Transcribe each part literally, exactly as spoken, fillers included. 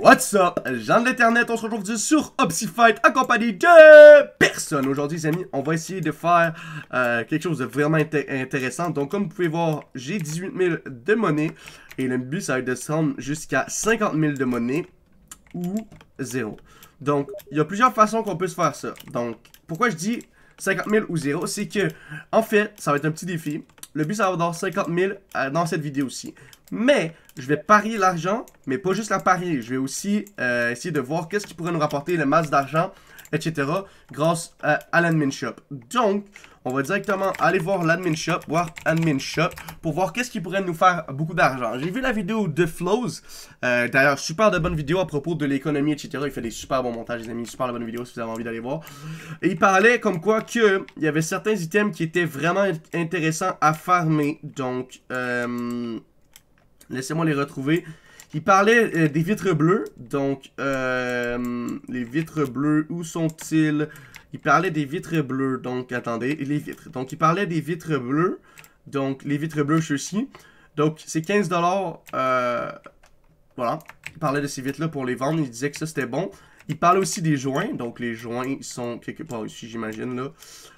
What's up, Jean de l'internet, on se retrouve aujourd'hui sur Opsifight accompagné de personne. Aujourd'hui les amis, on va essayer de faire euh, quelque chose de vraiment inté intéressant. Donc comme vous pouvez voir, j'ai dix-huit mille de monnaie et le but ça va être de se rendre jusqu'à cinquante mille de monnaie ou zéro. Donc il y a plusieurs façons qu'on peut se faire ça. Donc pourquoi je dis cinquante mille ou zéro, c'est que en fait ça va être un petit défi. Le but ça va avoir cinquante mille euh, dans cette vidéo aussi. Mais je vais parier l'argent, mais pas juste la parier. Je vais aussi euh, essayer de voir qu'est-ce qui pourrait nous rapporter le masse d'argent, et cetera grâce euh, à l'admin shop. Donc, on va directement aller voir l'admin shop, voir admin shop, pour voir qu'est-ce qui pourrait nous faire beaucoup d'argent. J'ai vu la vidéo de Flows. Euh, D'ailleurs, super de bonne vidéo à propos de l'économie, et cetera. Il fait des super bons montages, les amis. Super de bonne vidéo si vous avez envie d'aller voir. Et il parlait comme quoi que il y avait certains items qui étaient vraiment intéressants à farmer. Donc, euh... laissez-moi les retrouver. Il parlait euh, des vitres bleues. Donc, euh, les vitres bleues, où sont-ils? Il parlait des vitres bleues. Donc, attendez, les vitres. Donc, il parlait des vitres bleues. Donc, les vitres bleues, ceux-ci. Donc, c'est quinze dollars. Euh, voilà. Il parlait de ces vitres-là pour les vendre. Il disait que ça, c'était bon. Il parlait aussi des joints. Donc, les joints sont quelque part ici, j'imagine, là.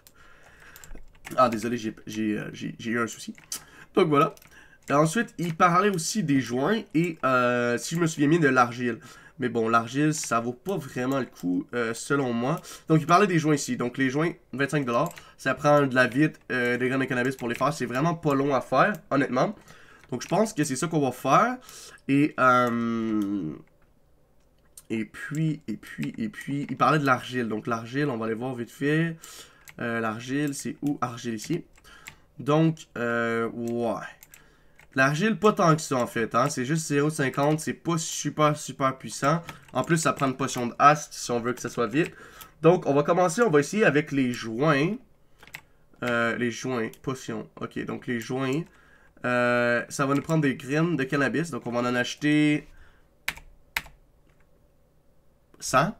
Ah, désolé, j'ai euh, eu un souci. Donc, voilà. Ensuite, il parlait aussi des joints et, euh, si je me souviens bien, de l'argile. Mais bon, l'argile, ça vaut pas vraiment le coup, euh, selon moi. Donc, il parlait des joints ici. Donc, les joints, vingt-cinq dollars. Ça prend de la vitre, euh, des graines de cannabis pour les faire. C'est vraiment pas long à faire, honnêtement. Donc, je pense que c'est ça qu'on va faire. Et, euh... Et puis, et puis, et puis, il parlait de l'argile. Donc, l'argile, on va aller voir vite fait. Euh, l'argile, c'est où? Argile ici. Donc, euh, ouais. L'argile, pas tant que ça en fait, hein? C'est juste zéro virgule cinquante, c'est pas super super puissant. En plus, ça prend une potion de haste si on veut que ça soit vite. Donc, on va commencer, on va essayer avec les joints. Euh, les joints, potions. Ok, donc les joints. Euh, ça va nous prendre des graines de cannabis, donc on va en acheter cent.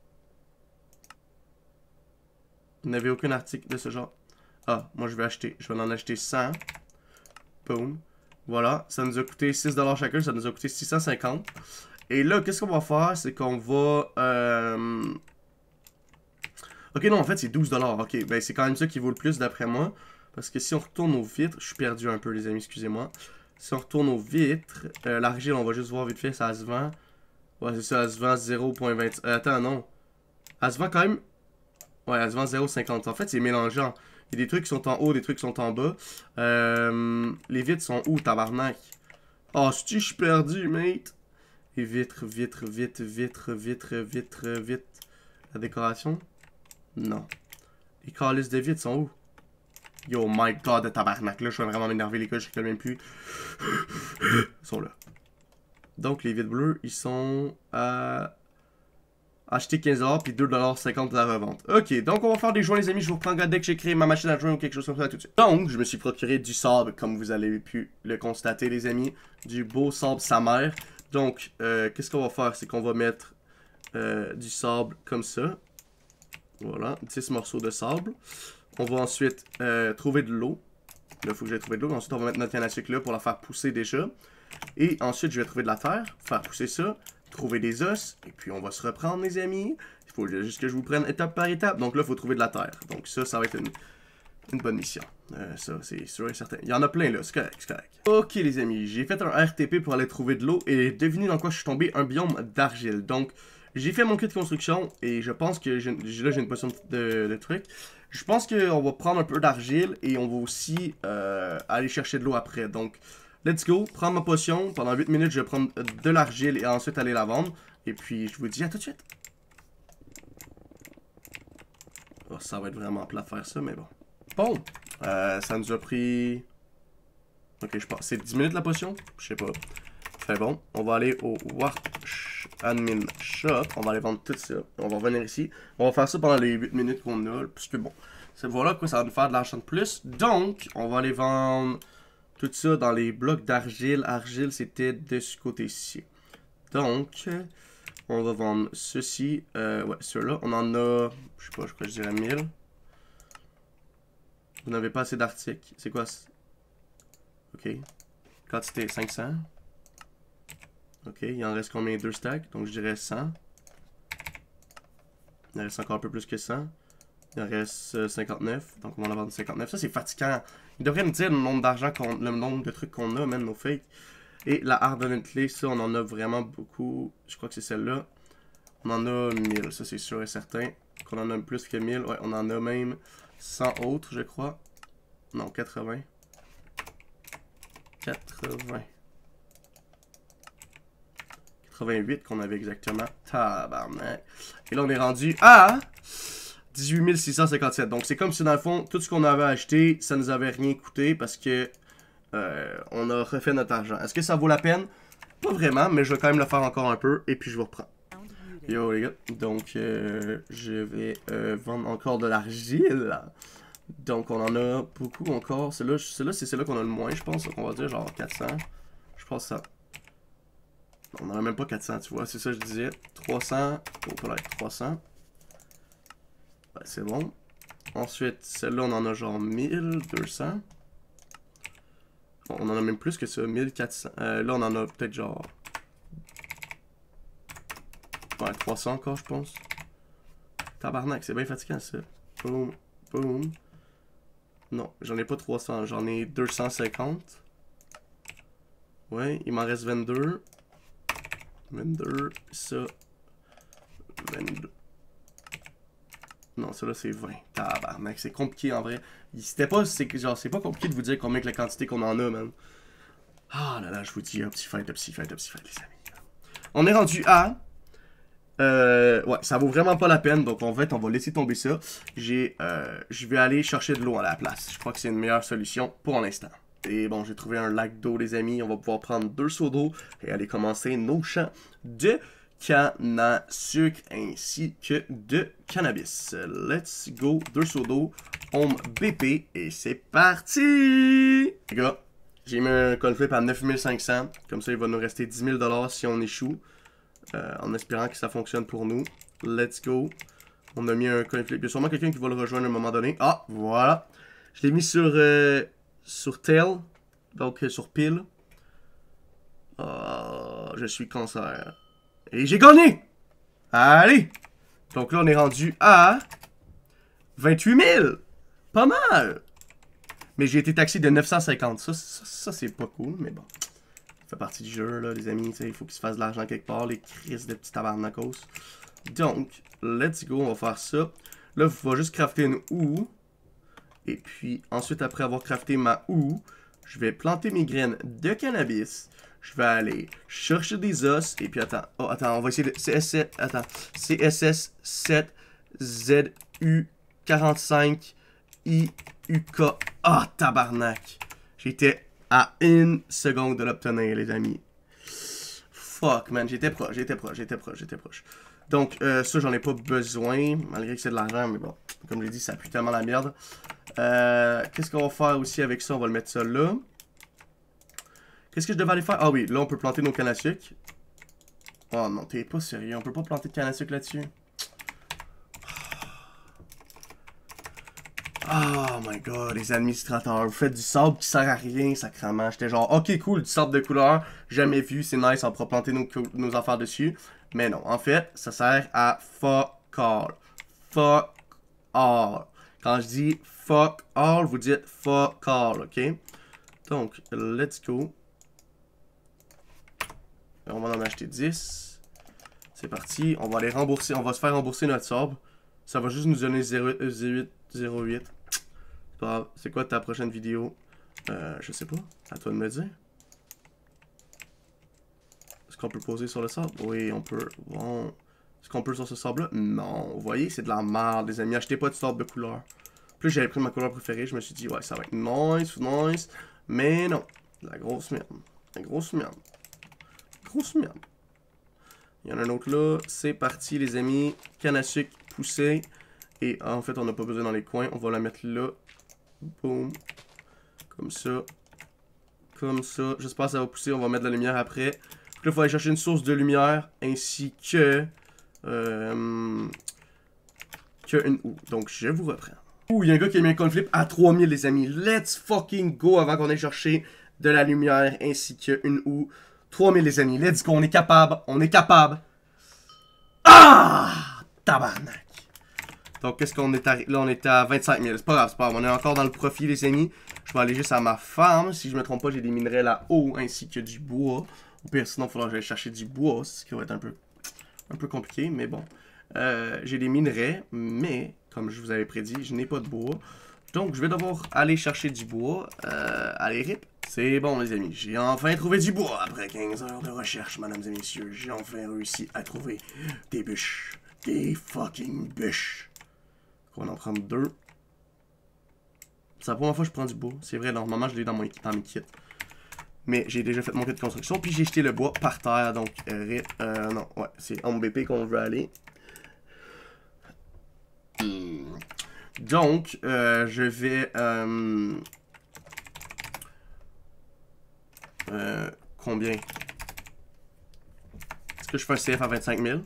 Vous n'avez aucun article de ce genre. Ah, moi je vais acheter, je vais en acheter cent. Boom. Voilà, ça nous a coûté six dollars chacun, ça nous a coûté six cent cinquante. Et là, qu'est-ce qu'on va faire? C'est qu'on va... Euh... Ok, non, en fait, c'est douze dollars. Ok, ben c'est quand même ça qui vaut le plus d'après moi. Parce que si on retourne aux vitres... Je suis perdu un peu, les amis, excusez-moi. Si on retourne aux vitres, euh, l'argile, on va juste voir vite fait, ça se vend. Ouais, c'est ça, elle se vend zéro virgule vingt... Euh, attends, non. Elle se vend quand même... Ouais, elle se vend zéro virgule cinquante. En fait, c'est mélangeant. Il y a des trucs qui sont en haut, des trucs qui sont en bas. Euh, les vitres sont où, tabarnak? Oh, si je suis perdu, mate. Et vitres, vitres, vitres, vitres, vitres, vitres, vitres. La décoration? Non. Les calices de vitres sont où? Yo, my god, de tabarnak. Là, je vais vraiment m'énerver, les gars, je ne même plus. Ils sont là. Donc, les vitres bleues, ils sont à... acheter quinze dollars puis deux dollars cinquante de la revente. Ok, donc on va faire des joints, les amis. Je vous reprends dès que j'ai créé ma machine à joints ou quelque chose comme ça tout de suite. Donc, je me suis procuré du sable, comme vous avez pu le constater, les amis. Du beau sable sa mère. Donc, euh, qu'est-ce qu'on va faire? C'est qu'on va mettre euh, du sable comme ça. Voilà, dix morceaux de sable. On va ensuite euh, trouver de l'eau. Là, il faut que j'aille trouver de l'eau. Ensuite, on va mettre notre canne à sucre là pour la faire pousser déjà. Et ensuite, je vais trouver de la terre, faire pousser ça. Trouver des os, et puis on va se reprendre, les amis. Il faut juste que je vous prenne étape par étape. Donc là, il faut trouver de la terre. Donc ça, ça va être une, une bonne mission. Euh, ça, c'est sûr et certain. Il y en a plein, là. C'est correct, c'est correct. Ok, les amis. J'ai fait un R T P pour aller trouver de l'eau. Et devinez dans quoi je suis tombé? Un biome d'argile. Donc, j'ai fait mon kit de construction. Et je pense que... Là, j'ai une potion de, de trucs. Je pense qu'on va prendre un peu d'argile. Et on va aussi euh, aller chercher de l'eau après. Donc... let's go, prendre ma potion. Pendant huit minutes, je vais prendre de l'argile et ensuite aller la vendre. Et puis, je vous dis à tout de suite. Oh, ça va être vraiment plat de faire ça, mais bon. Bon, euh, ça nous a pris... Ok, je pense. C'est dix minutes la potion? Je sais pas. Très bon. On va aller au Wash Admin Shop. On va aller vendre tout ça. On va revenir ici. On va faire ça pendant les huit minutes qu'on a. Puisque bon, voilà quoi, ça va nous faire de l'argent de plus. Donc, on va aller vendre... tout ça dans les blocs d'argile. Argile, c'était de ce côté-ci. Donc, on va vendre ceci. Euh, ouais, ceux-là. On en a, je sais pas, je crois que je dirais mille. Vous n'avez pas assez d'articles. C'est quoi? Ok. Quantité cinq cents. Ok, il en reste combien? Deux stacks. Donc je dirais cent. Il en reste encore un peu plus que cent. Il en reste euh, cinquante-neuf. Donc on va en avoir cinquante-neuf. Ça c'est fatigant. Il devrait me dire le nombre d'argent qu'on. Le nombre de trucs qu'on a, même nos fakes. Et la Hardened Clay, ça on en a vraiment beaucoup. Je crois que c'est celle-là. On en a mille, ça c'est sûr et certain. Qu'on en a plus que mille. Ouais, on en a même cent autres, je crois. Non, quatre-vingts. quatre-vingts. quatre-vingt-huit qu'on avait exactement. Tabarnak. Et là, on est rendu à dix-huit mille six cent cinquante-sept. Donc, c'est comme si, dans le fond, tout ce qu'on avait acheté, ça nous avait rien coûté parce que euh, on a refait notre argent. Est-ce que ça vaut la peine? Pas vraiment, mais je vais quand même le faire encore un peu et puis je vous reprends. Yo, les gars. Donc, euh, je vais euh, vendre encore de l'argile. Donc, on en a beaucoup encore. Celle-là, celle c'est celle-là qu'on a le moins, je pense. On va dire genre quatre cents. Je pense ça. On n'en a même pas quatre cents, tu vois. C'est ça que je disais. trois cents. Oh, pas là, trois cents. Ouais, c'est bon. Ensuite, celle-là, on en a genre mille deux cents. Bon, on en a même plus que ça. mille quatre cents. Euh, là, on en a peut-être genre... Ouais, trois cents encore, je pense. Tabarnak, c'est bien fatigant, ça. Boum, boum. Non, j'en ai pas trois cents. J'en ai deux cent cinquante. Ouais, il m'en reste vingt-deux. vingt-deux, ça. vingt-deux. Non, ça là c'est vingt. Tabarnak, c'est compliqué en vrai. C'était pas, c'est genre, c'est pas compliqué de vous dire combien que la quantité qu'on en a, man. Ah là là, je vous dis, un petit fight, un petit fight, un petit fight, les amis. On est rendu à... Euh, ouais, ça vaut vraiment pas la peine, donc en fait, on va laisser tomber ça. J'ai, euh, je vais aller chercher de l'eau à la place. Je crois que c'est une meilleure solution pour l'instant. Et bon, j'ai trouvé un lac d'eau, les amis. On va pouvoir prendre deux seaux d'eau et aller commencer nos champs de canne à sucre ainsi que de cannabis. Let's go, deux seaux d'eau, home B P et c'est parti! Les gars, j'ai mis un coin flip à neuf mille cinq cents. Comme ça, il va nous rester dix mille dollars si on échoue. Euh, en espérant que ça fonctionne pour nous. Let's go. On a mis un coin flip. Il y a sûrement quelqu'un qui va le rejoindre à un moment donné. Ah, voilà. Je l'ai mis sur, euh, sur tail. Donc, euh, sur pile. Oh, je suis cancer. Et j'ai gagné! Allez! Donc là, on est rendu à vingt-huit mille. Pas mal! Mais j'ai été taxé de neuf cent cinquante. Ça, ça, ça c'est pas cool, mais bon. Ça fait partie du jeu, là, les amis. Il faut qu'il se fasse de l'argent quelque part, les crises de petits tabarnakos. Donc, let's go, on va faire ça. Là, il faut juste crafter une houe. Et puis, ensuite, après avoir crafté ma houe, je vais planter mes graines de cannabis. Je vais aller chercher des os. Et puis, attends. Oh, attends, on va essayer de... C S sept, attends. C S S sept Z U quarante-cinq I U K. Ah, oh, tabarnak. J'étais à une seconde de l'obtenir, les amis. Fuck, man. J'étais proche, j'étais proche, j'étais proche, j'étais proche. Donc, euh, ça, j'en ai pas besoin. Malgré que c'est de l'argent, mais bon. Comme j'ai dit, ça pue tellement la merde. Euh, Qu'est-ce qu'on va faire aussi avec ça? On va le mettre ça là. Qu'est-ce que je devais aller faire? Ah oui, là, on peut planter nos cannes à sucre. Oh non, t'es pas sérieux. On peut pas planter de canne à sucre là-dessus. Oh my god, les administrateurs. Vous faites du sable qui sert à rien, sacrément. J'étais genre, ok, cool, du sable de couleur. Jamais vu, c'est nice, on pourra planter nos, nos affaires dessus. Mais non, en fait, ça sert à fuck all. Fuck all. Quand je dis fuck all, vous dites fuck all, ok? Donc, let's go. On va en acheter dix. C'est parti. On va aller rembourser. On va se faire rembourser notre sable. Ça va juste nous donner zéro huit zéro huit. C'est quoi ta prochaine vidéo? Euh, je sais pas. À toi de me dire. Est-ce qu'on peut poser sur le sable? Oui, on peut. Bon. Est-ce qu'on peut sur ce sable-là? Non. Vous voyez, c'est de la merde, les amis. Achetez pas de sable de couleur. Plus j'avais pris ma couleur préférée, je me suis dit, ouais, ça va être nice, nice. Mais non. La grosse merde. La grosse merde. Grosse merde. Il y en a un autre là. C'est parti, les amis. Canne à sucre poussée. Et en fait, on n'a pas besoin dans les coins. On va la mettre là. Boum. Comme ça. Comme ça. J'espère que ça va pousser. On va mettre de la lumière après. Puis là, il faut aller chercher une source de lumière. Ainsi que... Euh, que une houe. Donc, je vous reprends. Ouh, il y a un gars qui a mis un coin flip à trois mille, les amis. Let's fucking go avant qu'on aille chercher de la lumière ainsi qu'une houe. trois mille les amis, let's go, on est capable, on est capable. Ah! Tabarnak. Donc, qu'est-ce qu'on est à... Là, on est à vingt-cinq mille. C'est pas grave, c'est pas grave. On est encore dans le profit, les amis. Je vais aller juste à ma farm. Si je me trompe pas, j'ai des minerais là-haut, ainsi que du bois. Au pire, sinon, il faudra que j'aille chercher du bois, ce qui va être un peu, un peu compliqué, mais bon. Euh, j'ai des minerais, mais, comme je vous avais prédit, je n'ai pas de bois. Donc, je vais devoir aller chercher du bois. Euh, allez, rip. C'est bon, les amis. J'ai enfin trouvé du bois après quinze heures de recherche, mesdames et messieurs. J'ai enfin réussi à trouver des bûches. Des fucking bûches. On va en prendre deux. C'est la première fois que je prends du bois. C'est vrai, normalement, je l'ai dans, mon, dans mes kits. Mais j'ai déjà fait mon kit de construction. Puis j'ai jeté le bois par terre. Donc, euh, euh, non, ouais, c'est en B P qu'on veut aller. Donc, euh, je vais... Euh, euh, combien? Est-ce que je fais un C F à vingt-cinq mille?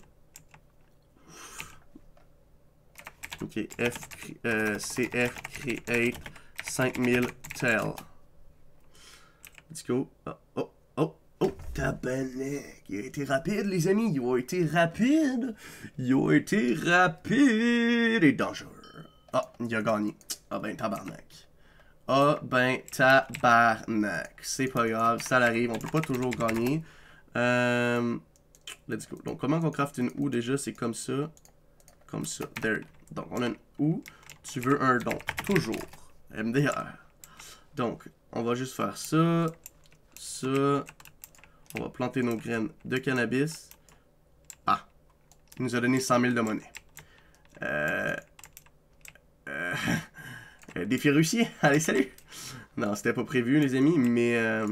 Ok, F, euh, C F create cinq mille tel. Let's go. Oh, oh, oh, oh, tabarnak. Il a été rapide, les amis. Il a été rapide. Il a été rapide et dangereux. Ah, il a gagné. Ah ben, tabarnak. Ah ben, tabarnak. C'est pas grave, ça l'arrive. On peut pas toujours gagner. Euh, let's go. Donc, comment on craft une houe déjà? C'est comme ça. Comme ça. There. Donc, on a une houe. Tu veux un don. Toujours. M D R. Donc, on va juste faire ça. Ça. On va planter nos graines de cannabis. Ah. Il nous a donné cent mille de monnaie. Euh... Euh... Défi réussi. Allez, salut. Non, c'était pas prévu, les amis, mais... Euh...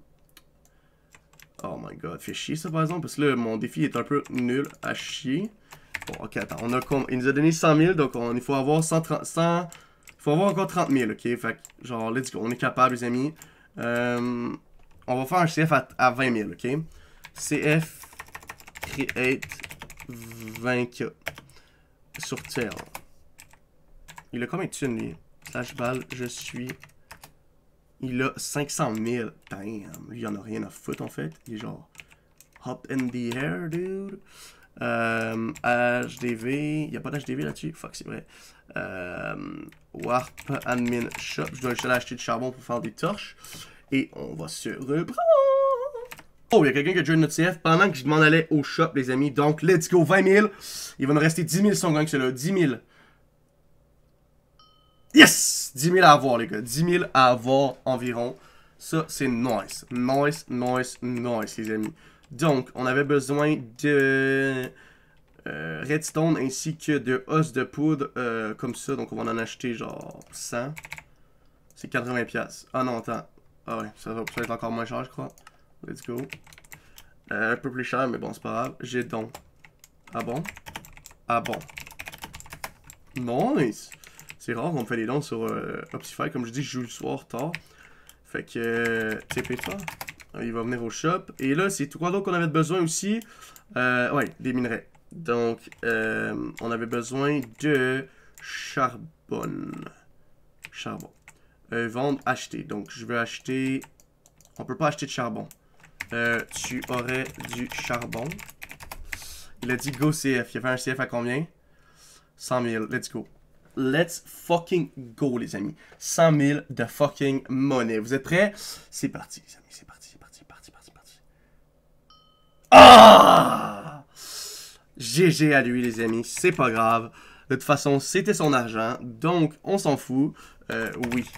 Oh my god, fait chier ça, par exemple, parce que là, mon défi est un peu nul à chier. Bon, ok, attends, on a com... il nous a donné cent mille, donc on... il faut avoir cent trente... cent... Il faut avoir encore trente mille, ok? Fait que, genre, let's go, on est capable, les amis. Euh... On va faire un C F à, à vingt mille, ok? C F create vingt K sur Terre. Il a combien de thunes, lui? Slash balle, je suis... Il a cinq cent mille. Damn, lui, il en a rien à foutre, en fait. Il est genre... Hop in the air, dude. Euh, H D V. Il n'y a pas d'H D V là-dessus? Fuck, c'est vrai. Euh, Warp Admin Shop. Je dois juste aller acheter du charbon pour faire des torches. Et on va se reprendre. Oh, il y a quelqu'un qui a joint notre C F pendant que je m'en allais au shop, les amis. Donc, let's go, vingt mille. Il va nous rester dix mille si on gagne cela. dix mille. Yes! dix mille à avoir, les gars. dix mille à avoir environ. Ça, c'est nice. Nice, nice, nice, les amis. Donc, on avait besoin de euh, redstone ainsi que de os de poudre euh, comme ça. Donc, on va en acheter genre cent. C'est quatre-vingts piastres. Ah non, attends. Ah ouais, ça va peut être encore moins cher, je crois. Let's go. Euh, un peu plus cher, mais bon, c'est pas grave. J'ai donc. Ah bon? Ah bon. Nice! C'est rare qu'on me fait des dons sur euh, Optify. Comme je dis, je joue le soir tard. Fait que, euh, T P toi. Il va venir au shop. Et là, c'est quoi d'autre qu'on avait besoin aussi? Euh, ouais, des minerais. Donc, euh, on avait besoin de charbon. Charbon. Euh, vendre, acheter. Donc, je veux acheter... On peut pas acheter de charbon. Euh, tu aurais du charbon. Il a dit go C F. Il a fait un C F à combien? cent mille. Let's go. Let's fucking go, les amis. cent mille de fucking monnaie. Vous êtes prêts? C'est parti, les amis. C'est parti, c'est parti, c'est parti, c'est parti, c'est parti. Ah! G G à lui, les amis. C'est pas grave. De toute façon, c'était son argent. Donc, on s'en fout. Euh, oui.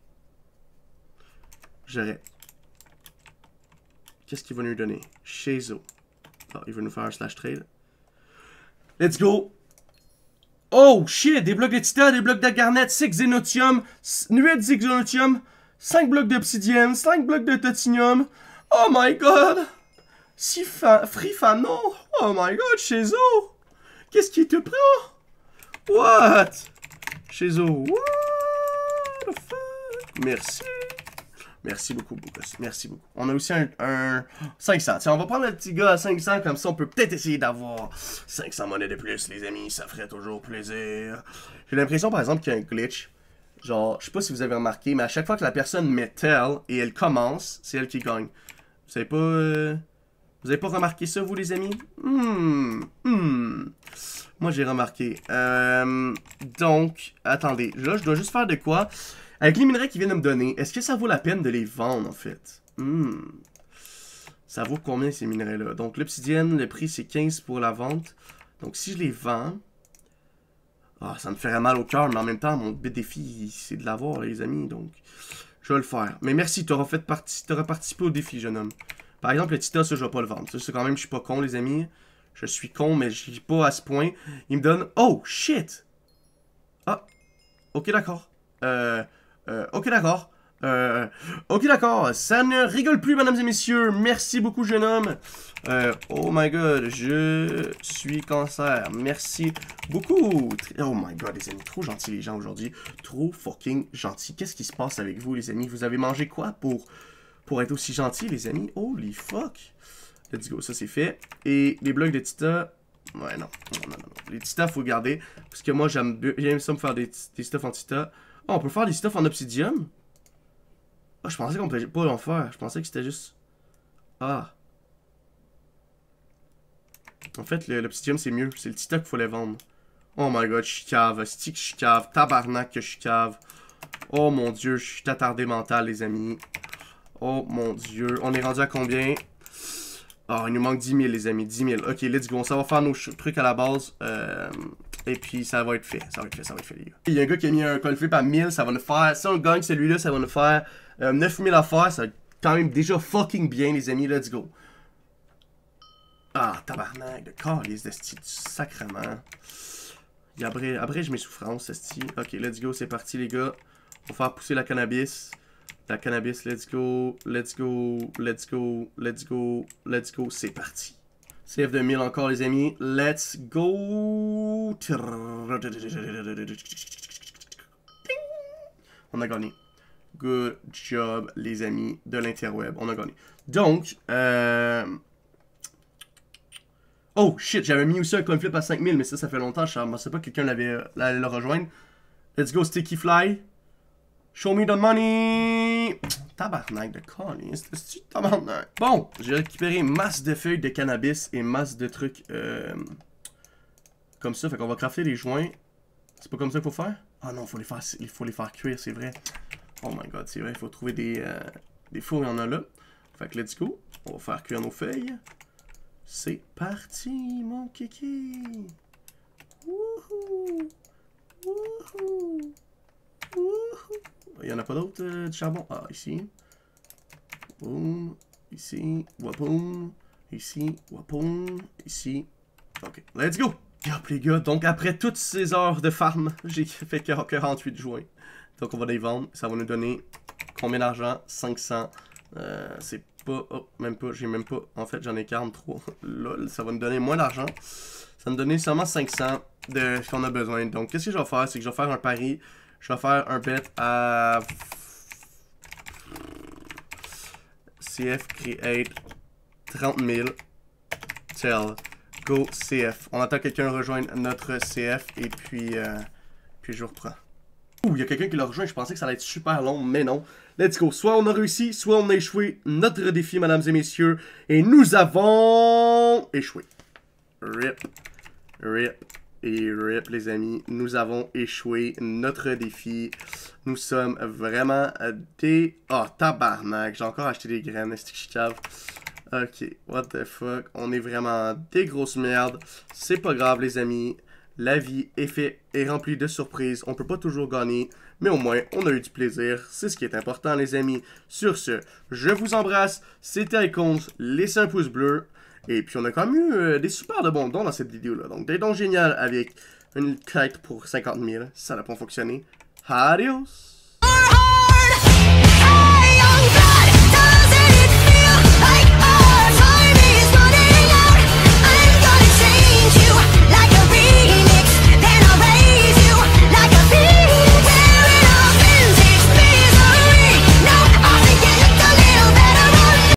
J'aurais. Qu'est-ce qu'il va nous donner? Chezo. Ah, il veut nous faire un slash trade. Let's go! Oh shit! Des blocs de titane, des blocs de garnet, six xénotium, huit xénotium, cinq blocs d'obsidienne, cinq blocs de titanium. Oh my god! Si free fano! Oh my god, Chezo! Qu'est-ce qui te prend? What? Chezo, what the fuck? Merci. Merci beaucoup, beaucoup. Merci beaucoup. On a aussi un, un cinq cents. Tiens, on va prendre le petit gars à cinq cents, comme ça on peut peut-être essayer d'avoir cinq cents monnaies de plus, les amis. Ça ferait toujours plaisir. J'ai l'impression, par exemple, qu'il y a un glitch. Genre, je sais pas si vous avez remarqué, mais à chaque fois que la personne met tel et elle commence, c'est elle qui gagne. Vous avez pas... Euh... Vous avez pas remarqué ça, vous, les amis? Hmm. Hmm. Moi, j'ai remarqué. Euh... Donc, attendez. Là, je dois juste faire de quoi? Avec les minerais qu'ils viennent de me donner, est-ce que ça vaut la peine de les vendre, en fait? Hmm. Ça vaut combien, ces minerais-là? Donc, l'obsidienne, le prix, c'est quinze pour la vente. Donc, si je les vends... Ah, ça me ferait mal au cœur, mais en même temps, mon défi, c'est de l'avoir, les amis, donc... Je vais le faire. Mais merci, tu auras fait partie, t'auras participé au défi, jeune homme. Par exemple, le Tita, ça, je vais pas le vendre. Ça, c'est quand même, je suis pas con, les amis. Je suis con, mais je suis pas à ce point. Il me donne... Oh, shit! Ah, ok, d'accord. Euh... euh ok, d'accord. Euh, ok, d'accord. Ça ne rigole plus, mesdames et messieurs. Merci beaucoup, jeune homme. Euh, oh my god, je suis cancer. Merci beaucoup. Oh my god, les amis, trop gentils les gens aujourd'hui. Trop fucking gentils. Qu'est-ce qui se passe avec vous, les amis? Vous avez mangé quoi pour, pour être aussi gentils, les amis? Holy fuck. Let's go, ça c'est fait. Et les blocs de Tita... Ouais, non. Non, non, non. Les Tita, faut garder. Parce que moi, j'aime ça me faire des, des stuff en Tita. Oh, on peut faire des stuff en obsidium? Ah, je pensais qu'on pouvait pas en faire. Je pensais que c'était juste... Ah. En fait, l'obsidium, c'est mieux. C'est le Tita qu'il faut les vendre. Oh my god, je suis cave. Stick, je suis cave. Tabarnak que je suis cave. Oh mon dieu, je suis attardé mental, les amis. Oh mon dieu. On est rendu à combien? Oh, il nous manque dix mille, les amis. dix mille. Ok, let's go. Ça va faire nos trucs à la base. Euh... Et puis, ça va être fait. Ça va être fait, ça va être fait, les gars. Il y a un gars qui a mis un coin flip à mille. Ça va nous faire... Si on gagne celui-là, ça va nous faire euh, neuf mille à faire. Ça va être quand même déjà fucking bien, les amis. Let's go. Ah, tabarnak. De calice de style sacrement. Il abrège, abrège mes souffrances, esti. Ok, let's go. C'est parti, les gars. On va faire pousser la cannabis. La cannabis, let's go. Let's go. Let's go. Let's go. Let's go. C'est parti. C F deux mille encore, les amis. Let's go. On a gagné. Good job, les amis de l'interweb. On a gagné. Donc, euh... oh, shit, j'avais mis aussi un coin flip à cinq mille, mais ça, ça fait longtemps. Je ne sais pas que quelqu'un l'avait allait le rejoindre. Let's go, Sticky Fly. Show me the money! Tabarnak de colis, c'est tabarnak. Bon, j'ai récupéré masse de feuilles de cannabis et masse de trucs euh, comme ça. Fait qu'on va crafter les joints. C'est pas comme ça qu'il faut faire? Ah non, faut les faire, il faut les faire cuire, c'est vrai. Oh my god, c'est vrai, il faut trouver des, euh, des fours, il y en a là. Fait que let's go. On va faire cuire nos feuilles. C'est parti, mon kiki! Wouhou! Wouhou! Wouhou! Il n'y en a pas d'autres euh, du charbon? Ah, ici. Boum. Ici. Wapoum. Ici. Wapoum. Ici. Ok, let's go! Yop, les gars. Donc, après toutes ces heures de farm, j'ai fait quarante-huit joints. Donc, on va les vendre. Ça va nous donner combien d'argent? cinq cents. Euh, c'est pas... Oh, même pas. J'ai même pas... En fait, j'en ai quarante-trois. Lol, ça va nous donner moins d'argent. Ça va nous donner seulement cinq cents de ce qu'on a besoin. Donc, qu'est-ce que je vais faire? C'est que je vais faire un pari. Je vais faire un bet à C F Create trente mille. Tell. Go C F. On attend quelqu'un rejoindre notre C F et puis, euh, puis je reprends. Ouh, il y a quelqu'un qui l'a rejoint. Je pensais que ça allait être super long, mais non. Let's go. Soit on a réussi, soit on a échoué. Notre défi, mesdames et messieurs. Et nous avons échoué. Rip. Rip. Et rip, les amis, nous avons échoué notre défi. Nous sommes vraiment des... Oh, tabarnak, j'ai encore acheté des graines, est-ce que je suis cave? Ok, what the fuck, on est vraiment des grosses merdes. C'est pas grave, les amis. La vie est fait est remplie de surprises. On peut pas toujours gagner, mais au moins, on a eu du plaisir. C'est ce qui est important, les amis. Sur ce, je vous embrasse. C'était Icons. Laissez un pouce bleu. Et puis on a quand même eu euh, des super de bons dons dans cette vidéo-là. Donc des dons géniaux avec une quête pour cinquante mille. Ça n'a pas fonctionné. Adios!